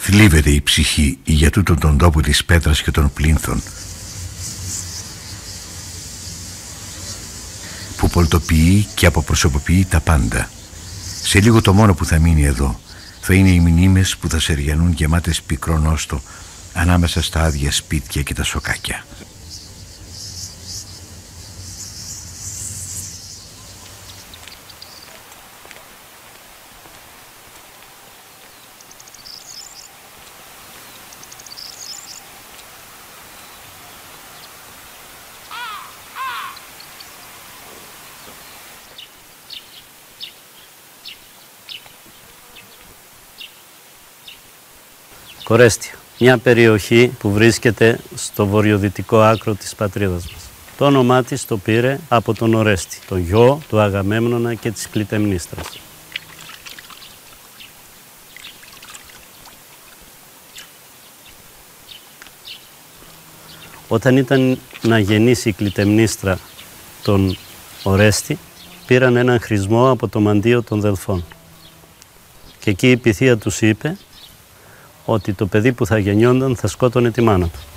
θλίβεται η ψυχή για τούτον τον τόπο της πέτρας και των πλήνθων, που πολτοποιεί και αποπροσωποποιεί τα πάντα. Σε λίγο το μόνο που θα μείνει εδώ θα είναι οι μνήμες που θα σεριανούν γεμάτες πικρό νόστο ανάμεσα στα άδεια σπίτια και τα σοκάκια. Κορέστια, μια περιοχή που βρίσκεται στο βορειοδυτικό άκρο της πατρίδας μας. Το όνομά της το πήρε από τον Ορέστη, τον γιο του Αγαμέμνονα και της Κλητεμνίστρας. Όταν ήταν να γεννήσει η Κλητεμνίστρα τον Ορέστη, πήραν έναν χρησμό από το μαντίο των Δελφών. Και εκεί η Pythia τους είπε ότι το παιδί που θα γεννιόνταν θα σκότωνε τη μάνα του.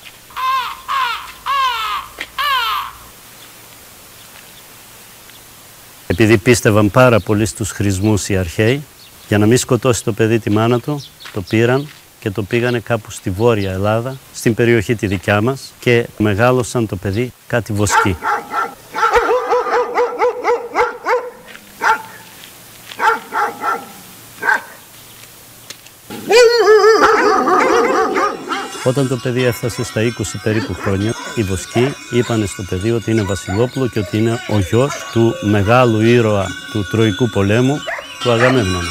Επειδή πίστευαν πάρα πολύ στους χρησμούς οι αρχαίοι, για να μην σκοτώσει το παιδί τη μάνα του, το πήραν και το πήγανε κάπου στη Βόρεια Ελλάδα, στην περιοχή τη δικιά μας, και μεγάλωσαν το παιδί κάτι βοσκή. Όταν το παιδί έφτασε στα 20 περίπου χρόνια, οι βοσκοί είπανε στο παιδί ότι είναι βασιλόπουλο και ότι είναι ο γιος του μεγάλου ήρωα του Τροϊκού πολέμου, του Αγαμέμνονα.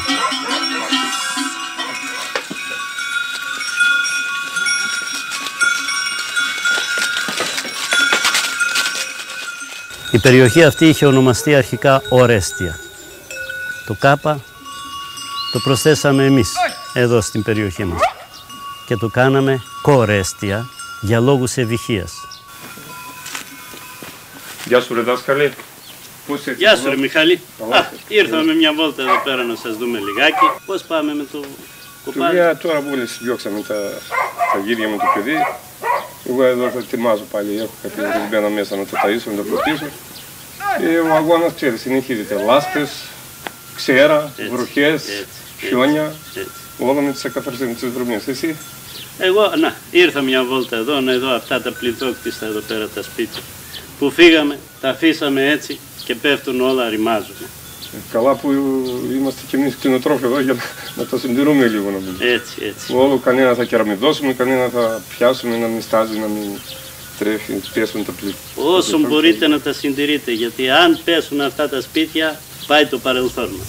Η περιοχή αυτή είχε ονομαστεί αρχικά Ορέστια. Το Κάπα το προσθέσαμε εμείς εδώ στην περιοχή μας και το κάναμε Κορέστια για λόγους ευηχίας. Γεια σου ρε δάσκαλε. Γεια σου ρε Μιχάλη. Ήρθαμε μια βόλτα εδώ πέρα να σας δούμε λιγάκι. Πώς πάμε με το κοπάδι? Τώρα μόλις διώξαμε τα γύρια με το παιδί. Εγώ εδώ θα ετοιμάζω πάλι, έχω κάποια ρεσμένα μέσα να το ταΐσω, να το προτίσω. Και ο αγώνας, ξέρεις, συνεχίζεται. Λάσπες, ξέρα, βροχές, χιόνια, όλα με τις ακαθαρσίες της δρομής. Εσύ? Εγώ, ήρθα μια βόλτα εδώ, να δω αυτά τα πληθόκτιστα εδώ πέρα τα σπίτια. Που φύγαμε, τα αφήσαμε έτσι και πέφτουν όλα, ρημάζουν. Καλά που είμαστε κι εμείς κτηνοτρόφοι εδώ για να τα συντηρούμε λίγο, να πούμε. Έτσι. Όλο κανένα θα κεραμιδώσουμε, κανένα θα πιάσουμε, να μην στάζει, να μην τρέχει, πέσουν τα πλήθη. Όσο μπορείτε να τα συντηρείτε, γιατί αν πέσουν αυτά τα σπίτια, πάει το παρελθόν μας.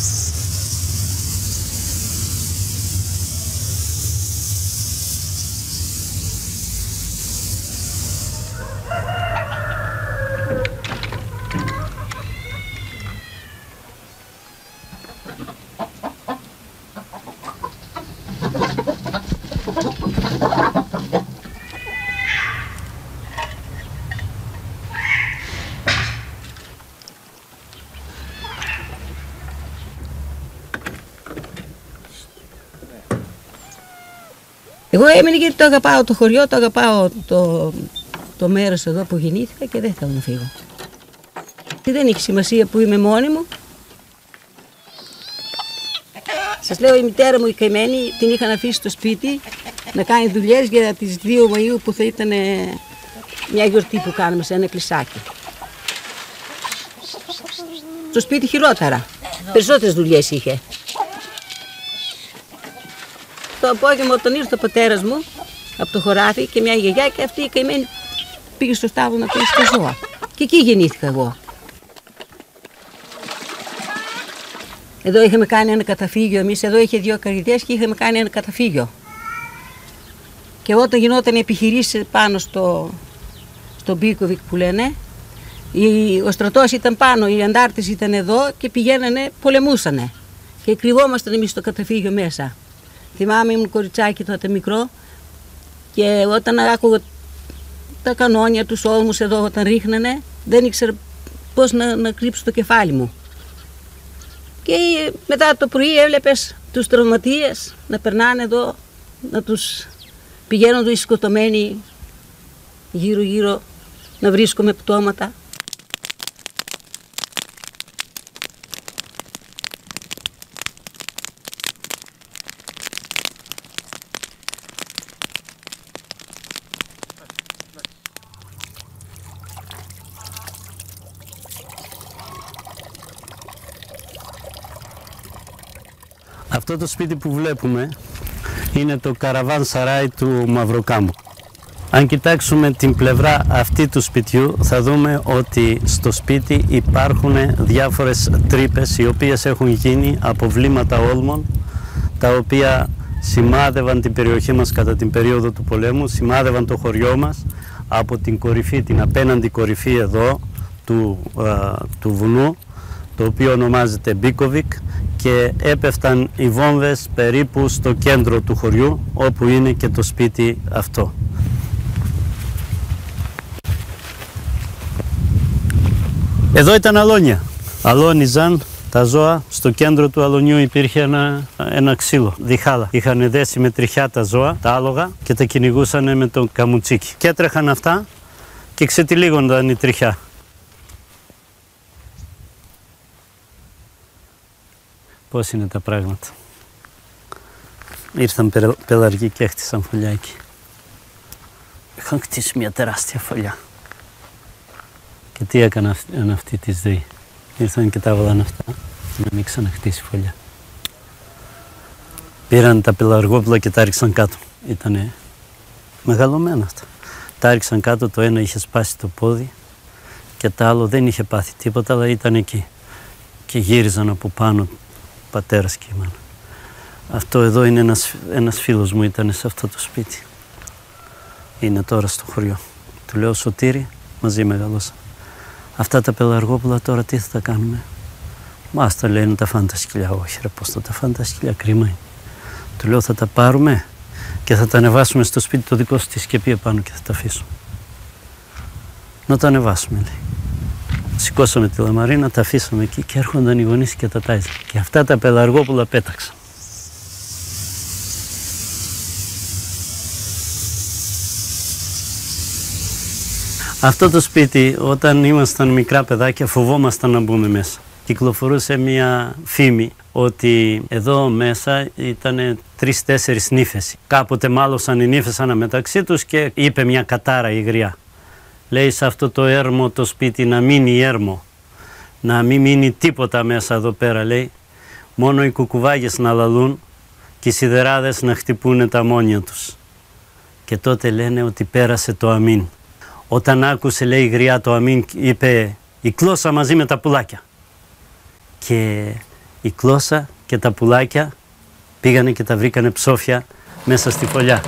Εγώ έμεινε γιατί το αγαπάω το χωριό, το αγαπάω το μέρος εδώ που γεννήθηκα και δεν θέλω να φύγω. Και δεν έχει σημασία που είμαι μόνη μου. Σας λέω, η μητέρα μου η καημένη την είχαν αφήσει στο σπίτι να κάνει δουλειές για τις 2 Μαΐου που θα ήταν μια γιορτή που κάναμε σε ένα εκκλησάκι. Στο σπίτι χειρότερα, περισσότερες δουλειές είχε. Το απόγευμα όταν ήρθε ο πατέρας μου από το χωράφι και μια γιαγιά και αυτή η καημένη πήγε στο στάβλο να πέσει τα ζώα. Και εκεί γεννήθηκα εγώ. Εδώ είχαμε κάνει ένα καταφύγιο εμείς, εδώ είχε 2 καρυδές και είχαμε κάνει ένα καταφύγιο. Και όταν γινόταν επιχειρήσεις πάνω στο Μπίκοβικ που λένε, ο στρατός ήταν πάνω, οι αντάρτες ήταν εδώ και πηγαίνανε, πολεμούσανε. Και κρυβόμασταν εμείς στο καταφύγιο μέσα. Θυμάμαι, ήμουν κοριτσάκι τότε μικρό και όταν άκουγα τα κανόνια, τους ώμους εδώ όταν ρίχνανε, δεν ήξερα πώς να κρύψω το κεφάλι μου. Και μετά το πρωί έβλεπες τους τραυματίες να περνάνε εδώ, να τους πηγαίνουν οι σκοτωμένοι γύρω-γύρω, να βρίσκουμε πτώματα. Αυτό το σπίτι που βλέπουμε είναι το καραβάν σαράι του Μαυροκάμπου. Αν κοιτάξουμε την πλευρά αυτή του σπιτιού θα δούμε ότι στο σπίτι υπάρχουν διάφορες τρύπες οι οποίες έχουν γίνει από βλήματα όλμων, τα οποία σημάδευαν την περιοχή μας κατά την περίοδο του πολέμου, σημάδευαν το χωριό μας από την κορυφή, την απέναντι κορυφή εδώ του βουνού, το οποίο ονομάζεται Μπίκοβικ, και έπεφταν οι βόμβες περίπου στο κέντρο του χωριού, όπου είναι και το σπίτι αυτό. Εδώ ήταν αλόνια. Αλόνιζαν τα ζώα. Στο κέντρο του αλονιού υπήρχε ένα ξύλο, διχάλα. Είχαν δέσει με τριχιά τα ζώα, τα άλογα, και τα κυνηγούσαν με το καμουτσίκι. Και έτρεχαν αυτά και ξετυλίγονταν η τριχιά. Πώς είναι τα πράγματα. Ήρθαν πελαργοί και έχτισαν φωλιά εκεί. Είχαν χτίσει μια τεράστια φωλιά. Και τι έκαναν αυτοί τη ζωή. Ήρθαν και τα έβαλαν αυτά να μην ξαναχτίσει φωλιά. Πήραν τα πελαργόπουλα και τα ρίξαν κάτω. Ήτανε μεγαλωμένα αυτά. Τα ρίξαν κάτω, το ένα είχε σπάσει το πόδι και το άλλο δεν είχε πάθει τίποτα, αλλά ήταν εκεί. Και γύριζαν από πάνω, πατέρας και η μάνα. Αυτό εδώ είναι ένας φίλος μου, ήταν σε αυτό το σπίτι. Είναι τώρα στο χωριό. Του λέω, Σωτήρη, μαζί μεγαλώσαμε. Αυτά τα πελαργόπουλα τώρα τι θα τα κάνουμε? Μας τα λένε τα φάνε τα σκυλιά. Όχι ρε, πώς θα τα φάνε τα σκυλιά, κρίμα είναι. Του λέω, θα τα πάρουμε και θα τα ανεβάσουμε στο σπίτι το δικό σου τη σκεπή επάνω και θα τα αφήσουμε. Να τα ανεβάσουμε, λέει. Σηκώσαμε τη λαμαρίνα, τα αφήσαμε εκεί και έρχονταν οι γονείς και τα τάιζαν. Και αυτά τα πελαργόπουλα πέταξαν. Αυτό το σπίτι, όταν ήμασταν μικρά παιδάκια, φοβόμασταν να μπούμε μέσα. Κυκλοφορούσε μια φήμη ότι εδώ μέσα ήταν 3-4 νύφες. Κάποτε μάλωσαν οι νύφες αναμεταξύ τους και είπε μια κατάρα υγριά. Λέει, σε αυτό το έρμο το σπίτι να μείνει έρμο, να μην μείνει τίποτα μέσα εδώ πέρα, λέει. Μόνο οι κουκουβάγες να λαλούν και οι σιδεράδες να χτυπούνε τα μόνια τους. Και τότε λένε ότι πέρασε το αμήν. Όταν άκουσε, λέει, γριά το αμήν, είπε η κλώσσα μαζί με τα πουλάκια. Και η κλώσσα και τα πουλάκια πήγανε και τα βρήκανε ψόφια μέσα στη φωλιά.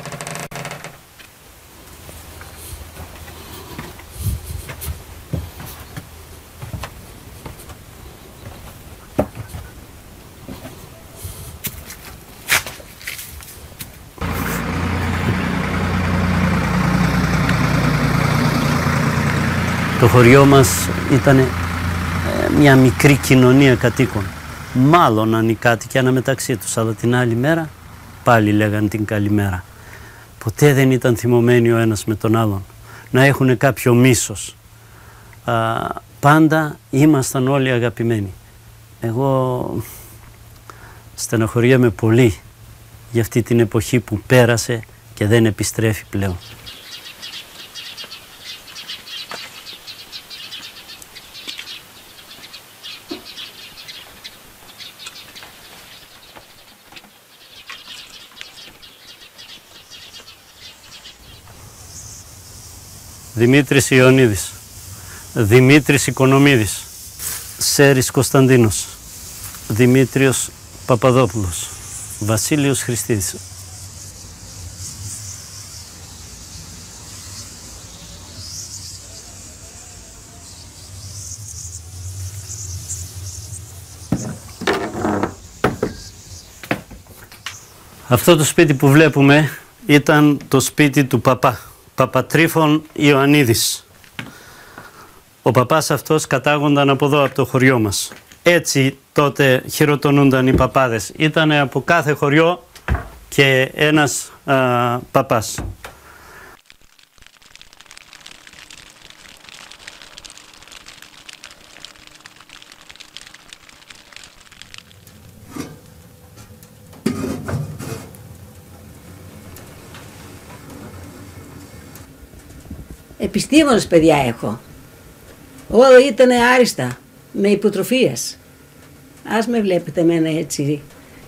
Το χωριό μας ήταν μια μικρή κοινωνία κατοίκων. Μάλλον οι κάτοικοι αναμεταξύ τους, αλλά την άλλη μέρα πάλι λέγαν την καλημέρα. Ποτέ δεν ήταν θυμωμένοι ο ένας με τον άλλον, να έχουν κάποιο μίσος. Πάντα ήμασταν όλοι αγαπημένοι. Εγώ στεναχωριέμαι πολύ για αυτή την εποχή που πέρασε και δεν επιστρέφει πλέον. Δημήτρης Ιωνίδης, Δημήτρης Οικονομίδης, Σέρης Κωνσταντίνος, Δημήτριος Παπαδόπουλος, Βασίλειος Χριστίδης. Αυτό το σπίτι που βλέπουμε ήταν το σπίτι του παπά. Παπατρίφων Ιωαννίδης. Ο παπάς αυτός κατάγονταν από εδώ, από το χωριό μας. Έτσι τότε χειροτονούνταν οι παπάδες. Ήταν από κάθε χωριό και ένας παπάς. Επιστήμονες παιδιά έχω. Όλα ήταν άριστα, με υποτροφίες. Ας με βλέπετε εμένα έτσι.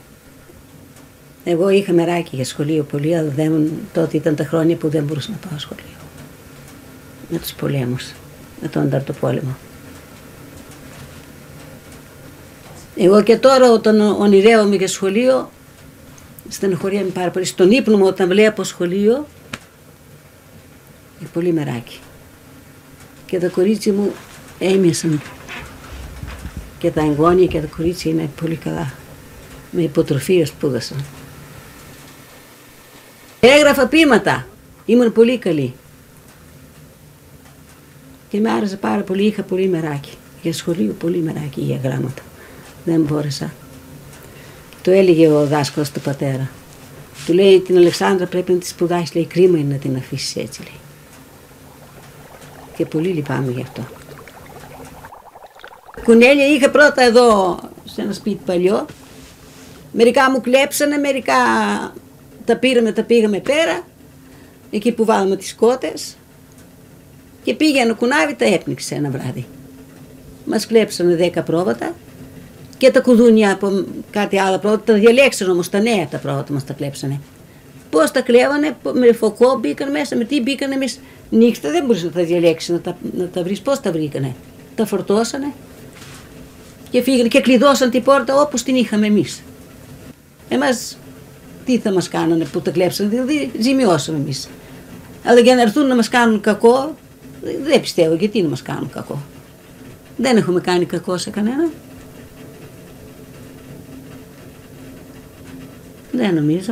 Εγώ είχα μεράκι για σχολείο πολύ, αλλά τότε ήταν τα χρόνια που δεν μπορούσα να πάω σχολείο. Με τους πολέμους, με τον Αντάρτο πόλεμο. Εγώ και τώρα όταν ονειρεύομαι για σχολείο, στενοχωριέμαι πάρα πολύ. Στον ύπνο μου όταν βλέπω σχολείο, είναι πολύ μεράκι. Και τα κορίτσια μου έμοιασαν. Και τα εγγόνια και τα κορίτσια είναι πολύ καλά. Με υποτροφία σπούδασαν. Έγραφα ποίηματα. Ήμουν πολύ καλή. Και με άρεσε πάρα πολύ. Είχα πολύ μεράκι. Για σχολείο πολύ μεράκι για γράμματα. Δεν μπόρεσα. Το έλεγε ο δάσκαλος του πατέρα. Του λέει την Αλεξάνδρα πρέπει να τη σπουδάσεις. Λέει κρίμα είναι να την αφήσεις έτσι. Λέει. Και πολύ λυπάμαι γι' αυτό. Κουνέλια είχα πρώτα εδώ σε ένα σπίτι παλιό. Μερικά μου κλέψανε, μερικά τα πήγαμε πέρα. Εκεί που βάλαμε τις κότες. Και πήγε ένα κουνάβι, τα έπνιξε ένα βράδυ. Μας κλέψανε 10 πρόβατα. Και τα κουδούνια από κάτι άλλο πρόβατα. Τα διαλέξανε όμως τα νέα τα πρόβατα μας τα κλέψανε. Πώς τα κλέβανε, με φωκό μπήκαν μέσα, με τι μπήκαν εμείς. Νύχτα δεν μπορείς να τα διαλέξεις, να τα βρεις. Πώς τα βρήκανε. Τα φορτώσανε και φύγανε και κλειδώσαν την πόρτα όπως την είχαμε εμείς. Εμάς τι θα μας κάνανε που τα κλέψανε, δηλαδή ζημιώσαμε εμείς. Αλλά για να έρθουν να μας κάνουν κακό, δεν πιστεύω γιατί να μας κάνουν κακό. Δεν έχουμε κάνει κακό σε κανένα. Δεν νομίζω.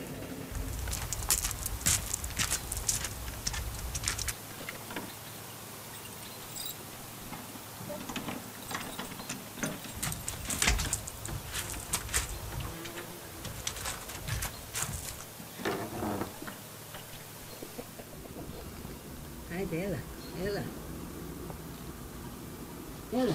Άιντε, έλα. Έλα. Έλα.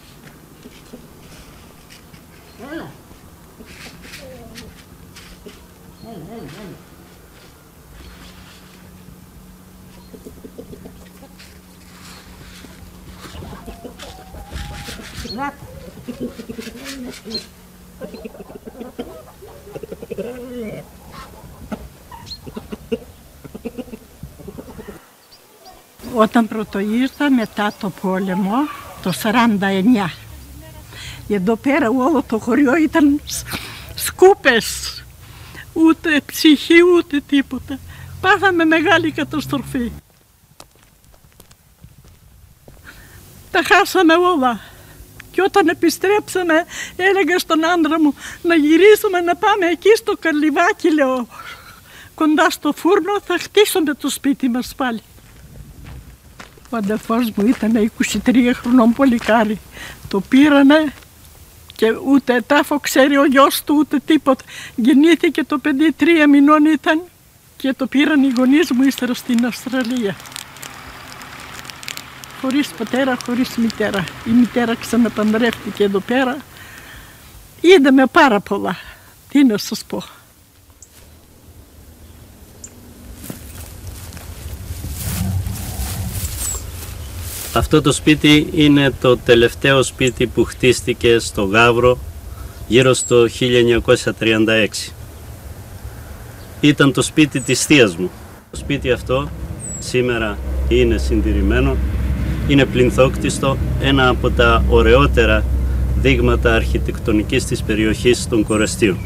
Όταν πρώτο ήρθα μετά το πόλεμο, το 49, εδώ πέρα όλο το χωριό ήταν σκούπες, ούτε ψυχή ούτε τίποτα. Πάθαμε μεγάλη καταστροφή. Τα χάσαμε όλα. Και όταν επιστρέψαμε έλεγα στον άντρα μου να γυρίσουμε να πάμε εκεί στο Καρλιβάκι, λέω, κοντά στο φούρνο θα χτίσουμε το σπίτι μας πάλι. Ο αδελφός μου ήταν 23 χρονών πολυκάρι. Το πήρανε και ούτε τάφο ξέρει ο γιος του ούτε τίποτα. Γεννήθηκε το παιδί 3 μηνών ήταν και το πήραν οι γονείς μου ύστερα στην Αυστραλία. Χωρίς πατέρα, χωρίς μητέρα. Η μητέρα ξαναπαντρεύτηκε εδώ πέρα. Είδαμε πάρα πολλά. Τι να σας πω. Αυτό το σπίτι είναι το τελευταίο σπίτι που χτίστηκε στο Γαύρο γύρω στο 1936. Ήταν το σπίτι της θείας μου. Το σπίτι αυτό σήμερα είναι συντηρημένο, είναι πλινθόκτιστο, ένα από τα ωραιότερα δείγματα αρχιτεκτονικής της περιοχής των Κορεστίων.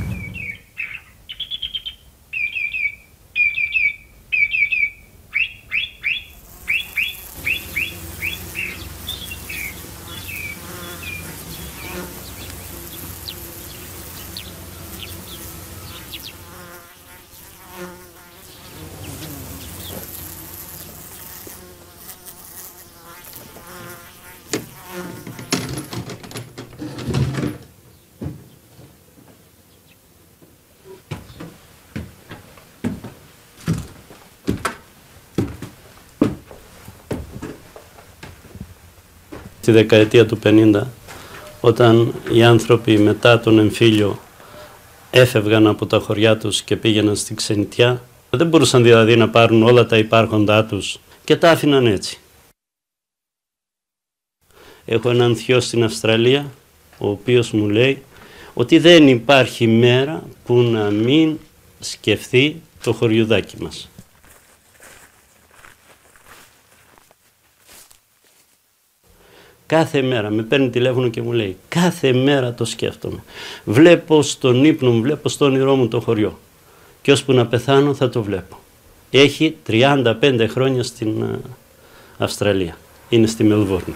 τη δεκαετία του 50, όταν οι άνθρωποι μετά τον εμφύλιο έφευγαν από τα χωριά τους και πήγαιναν στη ξενιτιά, δεν μπορούσαν δηλαδή να πάρουν όλα τα υπάρχοντά τους και τα άφηναν έτσι. Έχω έναν θείο στην Αυστραλία, ο οποίος μου λέει ότι δεν υπάρχει μέρα που να μην σκεφτεί το χωριουδάκι μας. Κάθε μέρα με παίρνει τηλέφωνο και μου λέει, κάθε μέρα το σκέφτομαι. Βλέπω στον ύπνο μου, βλέπω στο όνειρό μου το χωριό. Και ώσπου να πεθάνω θα το βλέπω. Έχει 35 χρόνια στην Αυστραλία. Είναι στη Μελβόρνη.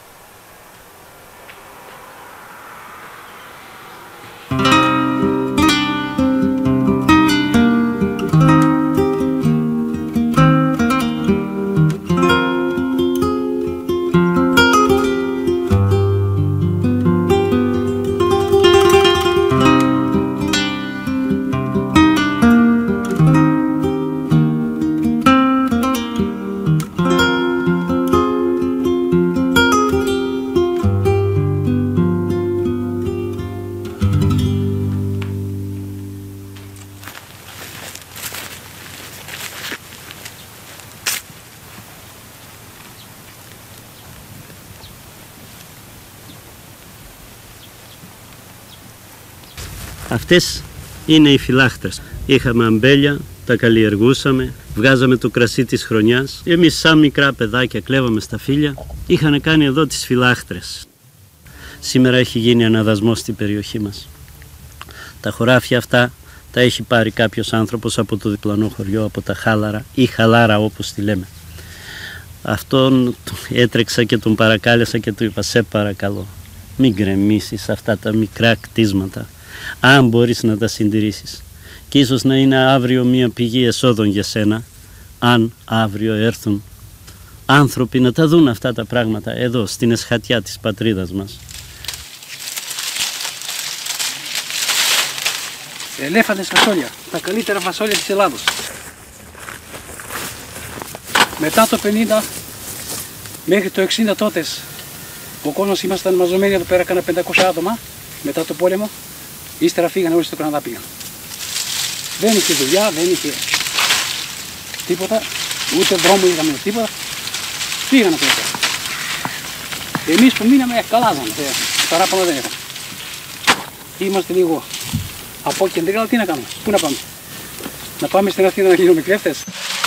Αυτές είναι οι φυλάχτρες. Είχαμε αμπέλια, τα καλλιεργούσαμε, βγάζαμε το κρασί της χρονιάς. Εμείς σαν μικρά παιδάκια κλέβαμε στα φύλλα. Είχαν κάνει εδώ τις φυλάχτρες. Σήμερα έχει γίνει αναδασμός στην περιοχή μας. Τα χωράφια αυτά τα έχει πάρει κάποιος άνθρωπος από το διπλανό χωριό, από τα Χάλαρα ή Χαλάρα όπως τη λέμε. Αυτόν έτρεξα και τον παρακάλεσα και του είπα, σε παρακαλώ, μην γκρεμίσεις αυτά τα μικρά κτίσματα, αν μπορείς να τα συντηρήσεις. Και ίσως να είναι αύριο μια πηγή εσόδων για σένα, αν αύριο έρθουν άνθρωποι να τα δουν αυτά τα πράγματα εδώ στην εσχατιά της πατρίδας μας. Ελέφαντες φασόλια, τα καλύτερα φασόλια της Ελλάδος. Μετά το 50 μέχρι το 60 τότε ο κόσμος ήμασταν μαζωμένοι εδώ πέρα, κάνα 500 άτομα μετά το πόλεμο. Ύστερα φύγανε όλοι στο Καναδά πήγαν. Δεν είχε δουλειά, δεν είχε τίποτα, ούτε δρόμο είχαμε τίποτα. Πήγανε από εδώ. Εμείς που μείναμε καλά ήταν, παράπονο δεν είχαμε. Είμαστε λίγο απόκεντροι, αλλά τι να κάνουμε, πού να πάμε. Να πάμε στην Αθήνα να γίνουμε κλέφτες.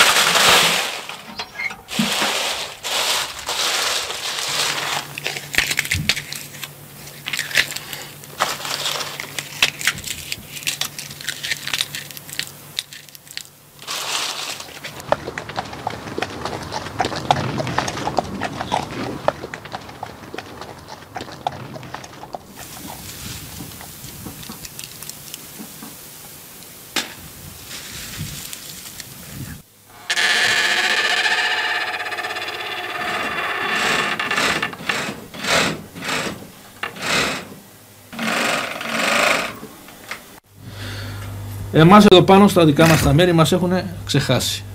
Εμάς εδώ πάνω στα δικά μας τα μέρη μας έχουν ξεχάσει.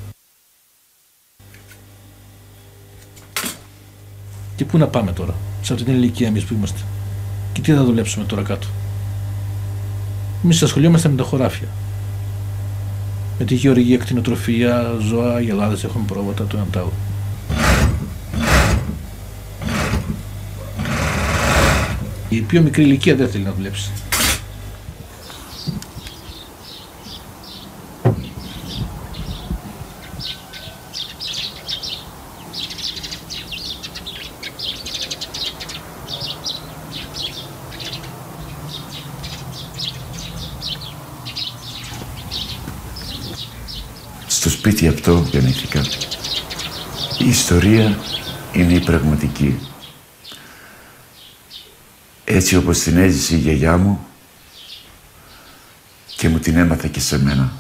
Και πού να πάμε τώρα, σε αυτή την ηλικία εμείς που είμαστε. Και τι θα δουλέψουμε τώρα κάτω. Εμείς ασχολιόμαστε με τα χωράφια. Με τη γεωργία, κτηνοτροφία, ζώα, γελάδες, έχουμε πρόβατα, το ένα τ' άλλο. Η πιο μικρή ηλικία δεν θέλει να δουλέψει. Στο σπίτι αυτό γεννήθηκα. Η ιστορία είναι η πραγματική. Έτσι όπως την έζησε η γιαγιά μου και μου την έμαθα και σε μένα.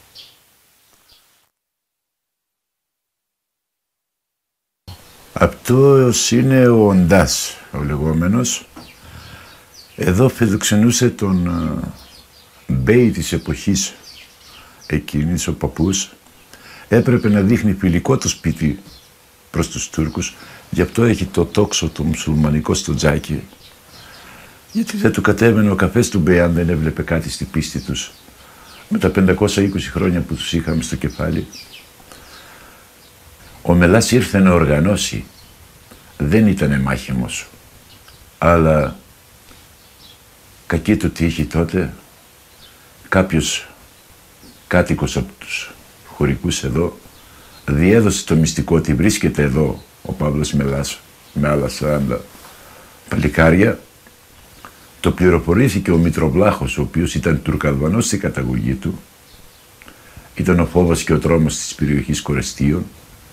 Αυτός είναι ο Οντάς, ο λεγόμενος. Εδώ φιλοξενούσε τον μπέι της εποχής εκείνης, ο παππούς. Έπρεπε να δείχνει φιλικό το σπίτι προς τους Τούρκους. Γι' αυτό έχει το τόξο το μουσουλμανικό στο τζάκι. Γιατί δεν του κατέβαινε ο καφές του Μπέ αν δεν έβλεπε κάτι στη πίστη τους. Με τα 520 χρόνια που τους είχαμε στο κεφάλι. Ο Μελάς ήρθε να οργανώσει. Δεν ήτανε μάχημος. Αλλά κακή του τύχη τότε, κάποιος κάτοικος από τους χωρικούς εδώ διέδωσε το μυστικό ότι βρίσκεται εδώ ο Παύλος Μελάς με άλλα 40 παλικάρια. Το πληροφορήθηκε ο Μητροβλάχος, ο οποίος ήταν Τουρκαλβανός στη καταγωγή του. Ήταν ο φόβος και ο τρόμος της περιοχής Κορεστίων.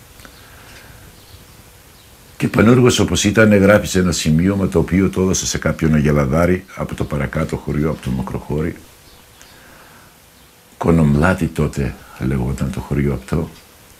Και πανούργος όπως ήταν γράφησε ένα σημείωμα το οποίο το έδωσε σε κάποιον αγελαδάρι από το παρακάτω χωριό, από το Μακροχώρι. Κονομλάτι τότε λεγόταν το χωριό αυτό.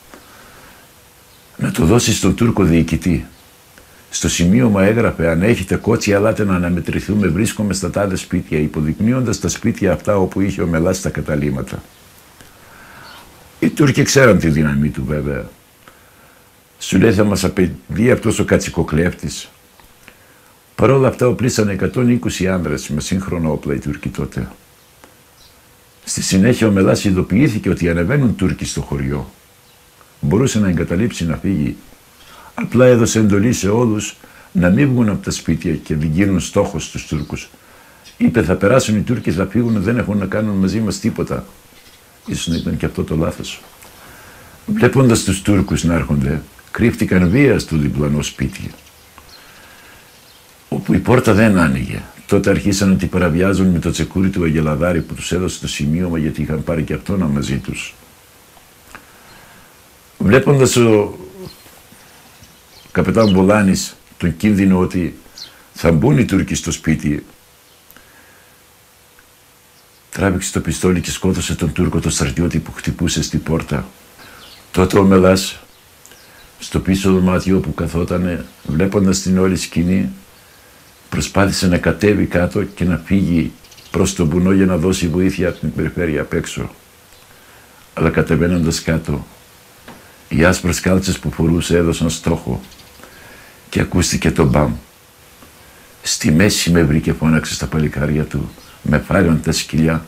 Να το δώσει στον Τούρκο διοικητή. Στο σημείωμα έγραφε: αν έχετε κότσι, ελάτε να αναμετρηθούμε. Βρίσκομαι στα τάδε σπίτια, υποδεικνύοντας τα σπίτια αυτά όπου είχε ο Μελάς τα καταλύματα. Οι Τούρκοι ξέραν τη δύναμή του βέβαια. Σου λέει θα μας απαιτεί αυτός ο κατσικοκλέφτης. Παρ' όλα αυτά οπλίσανε 120 άνδρες με σύγχρονο όπλα οι Τούρκοι τότε. Στη συνέχεια ο Μελάς ειδοποιήθηκε ότι ανεβαίνουν Τούρκοι στο χωριό. Μπορούσε να εγκαταλείψει να φύγει. Απλά έδωσε εντολή σε όλους να μην βγουν από τα σπίτια και δεν γίνουν στόχος στους Τούρκους. Είπε θα περάσουν οι Τούρκοι, θα φύγουν, δεν έχουν να κάνουν μαζί μας τίποτα. Ίσως να ήταν και αυτό το λάθος. Βλέποντας τους Τούρκους να έρχονται, κρύφτηκαν βία στο διπλανό σπίτι, όπου η πόρτα δεν άνοιγε. Τότε αρχίσαν ότι παραβιάζουν με το τσεκούρι του αγελαδάρι που τους έδωσε το σημείωμα, γιατί είχαν πάρει και αυτόν μαζί τους. Βλέποντας ο καπετάν Βολάνης τον κίνδυνο ότι θα μπουν οι Τούρκοι στο σπίτι, τράβηξε το πιστόλι και σκότωσε τον Τούρκο το στρατιώτη που χτυπούσε στην πόρτα. Τότε ο Μελάς, στο πίσω δωμάτιο που καθότανε, βλέποντας την όλη σκηνή, προσπάθησε να κατέβει κάτω και να φύγει προς το βουνό για να δώσει βοήθεια από την περιφέρεια απ' έξω. Αλλά κατεβαίνοντας κάτω, οι άσπρες κάλτσες που φορούσε έδωσαν στόχο και ακούστηκε το μπαμ. Στη μέση με βρήκε, φώναξε στα παλικάρια του, με φάγαν τα σκυλιά.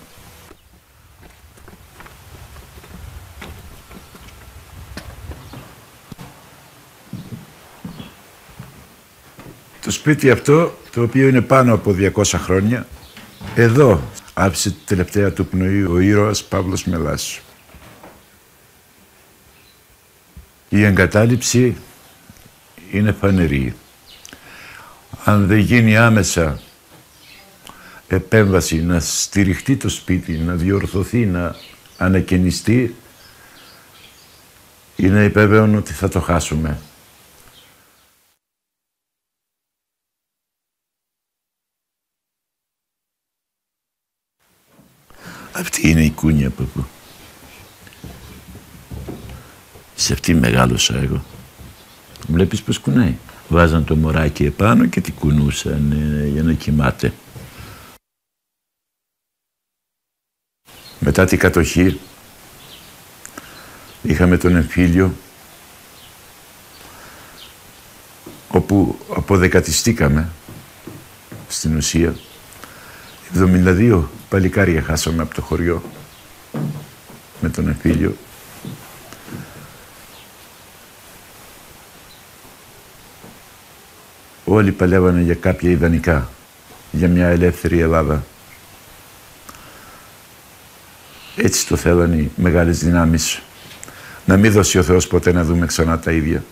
Το σπίτι αυτό, το οποίο είναι πάνω από 200 χρόνια, εδώ άφησε τη τελευταία του πνοή ο ήρωας Παύλος Μελάς. Η εγκατάλειψη είναι φανερή. Αν δεν γίνει άμεσα επέμβαση να στηριχτεί το σπίτι, να διορθωθεί, να ανακαινιστεί, είναι υπέβαιον ότι θα το χάσουμε. Αυτή είναι η κούνια, παππού. Σε αυτή μεγάλωσα εγώ. Βλέπεις πως κουνάει. Βάζαν το μωράκι επάνω και τη κουνούσαν για να κοιμάται. Μετά την κατοχή είχαμε τον εμφύλιο, όπου αποδεκατιστήκαμε στην ουσία. 72 παλικάρια χάσαμε από το χωριό με τον εμφύλιο. Όλοι παλεύανε για κάποια ιδανικά, για μια ελεύθερη Ελλάδα. Έτσι το θέλανε οι μεγάλες δυνάμεις. Να μην δώσει ο Θεός ποτέ να δούμε ξανά τα ίδια.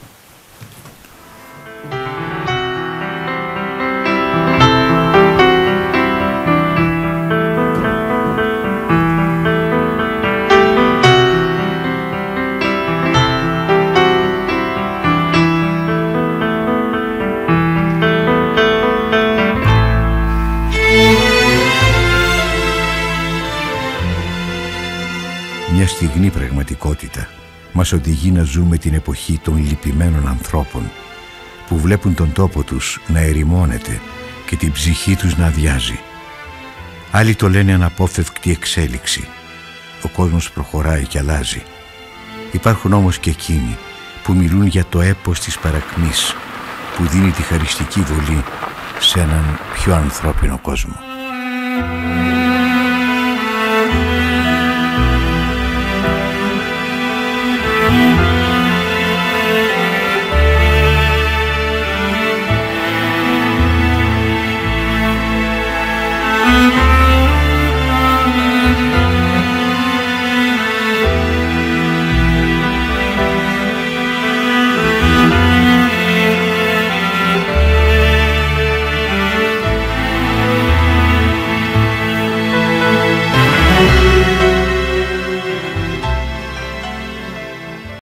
Μια στιγνή πραγματικότητα μας οδηγεί να ζούμε την εποχή των λυπημένων ανθρώπων που βλέπουν τον τόπο τους να ερημώνεται και την ψυχή τους να αδειάζει. Άλλοι το λένε αναπόφευκτη εξέλιξη. Ο κόσμος προχωράει και αλλάζει. Υπάρχουν όμως και εκείνοι που μιλούν για το έπος της παρακμής που δίνει τη χαριστική βολή σε έναν πιο ανθρώπινο κόσμο.